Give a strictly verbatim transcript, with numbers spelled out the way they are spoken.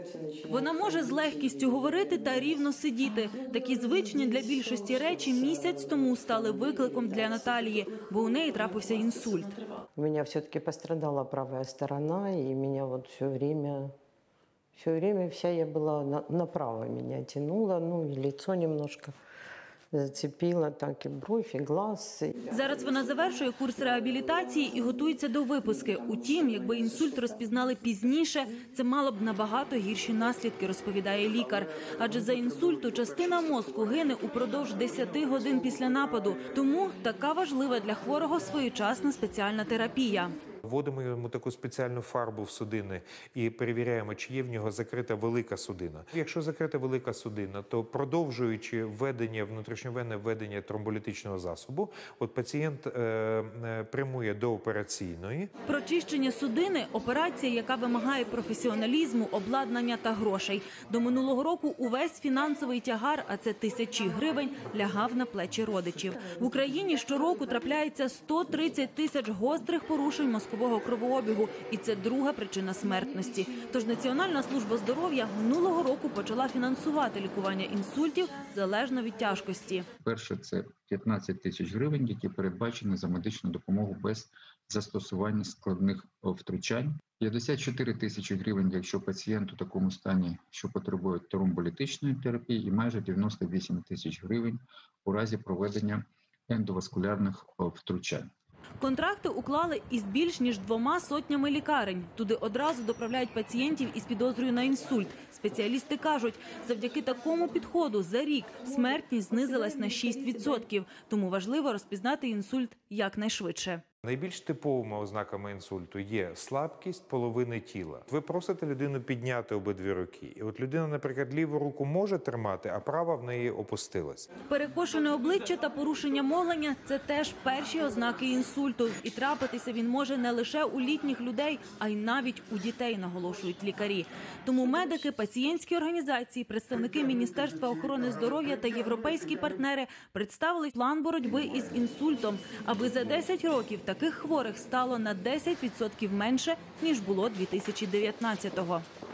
Вона може з легкістю говорити та рівно сидіти. Такі звичні для більшості речі місяць тому стали викликом для Наталії, бо у неї трапився інсульт. У меня все-таки пострадала правая сторона, и меня вот все время, все время вся я была на, направо, меня тянуло, ну и лицо немножко зацепило, так и бровь, и глаз. Зараз вона завершує курс реабілітації і готується до виписки. Утім, якби інсульт розпізнали пізніше, це мало б набагато гірші наслідки, розповідає лікар. Адже за інсульту частина мозку гине упродовж десяти годин після нападу. Тому така важлива для хворого своєчасна спеціальна терапія. Вводимо йому таку спеціальну фарбу в судини і перевіряємо, чи є в нього закрита велика судина. Якщо закрита велика судина, то продовжуючи введення, внутрішньовенне введення тромболітичного засобу, от пацієнт е, е, прямує до операційної. Прочищення судини – операція, яка вимагає професіоналізму, обладнання та грошей. До минулого року увесь фінансовий тягар, а це тисячі гривень, лягав на плечі родичів. В Україні щороку трапляється сто тридцять тисяч гострих порушень мозкового кровообігу, і це друга причина смертності. Тож Національна служба здоров'я минулого року почала фінансувати лікування інсультів залежно від тяжкості. Перше – це п'ятнадцять тисяч гривень, які передбачені за медичну допомогу без застосування складних втручань. п'ятдесят чотири тисячі гривень, якщо пацієнт у такому стані, що потребує тромболітичної терапії, і майже дев'яносто вісім тисяч гривень у разі проведення ендоваскулярних втручань. Контракти уклали із більш ніж двома сотнями лікарень. Туди одразу доправляють пацієнтів із підозрою на інсульт. Спеціалісти кажуть, завдяки такому підходу за рік смертність знизилась на шість відсотків. Тому важливо розпізнати інсульт якнайшвидше. Найбільш типовими ознаками інсульту є слабкість половини тіла. Ви просите людину підняти обидві руки. І от людина, наприклад, ліву руку може тримати, а права в неї опустилась. Перекошене обличчя та порушення мовлення – це теж перші ознаки інсульту. І трапитися він може не лише у літніх людей, а й навіть у дітей, наголошують лікарі. Тому медики, пацієнтські організації, представники Міністерства охорони здоров'я та європейські партнери представили план боротьби із інсультом, аби за десять років таких хворих стало на десять відсотків менше, ніж було дві тисячі дев'ятнадцятого.